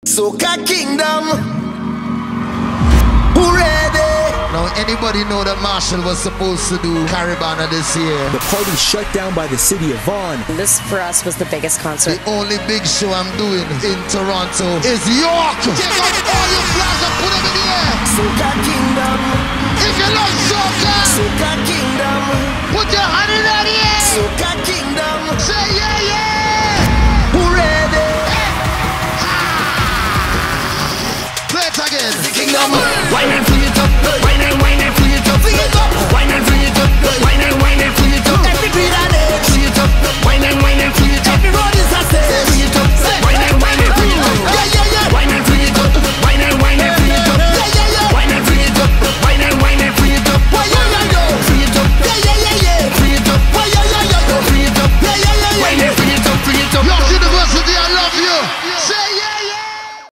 Soca Kingdom, who ready? Now anybody know that Marshall was supposed to do Caribana this year? The party shut down by the city of Vaughan. This for us was the biggest concert. The only big show I'm doing in Toronto is York. Take out all your flags and put them in the air. Soca Kingdom, If you love soca, Soca Kingdom, put your hand in the air. Soca Kingdom, Say yeah, yeah. who ready? Play it again. Kingdom, Wine and fling it up, wine and fling it up, Fling it up. wine and fling it up, wine and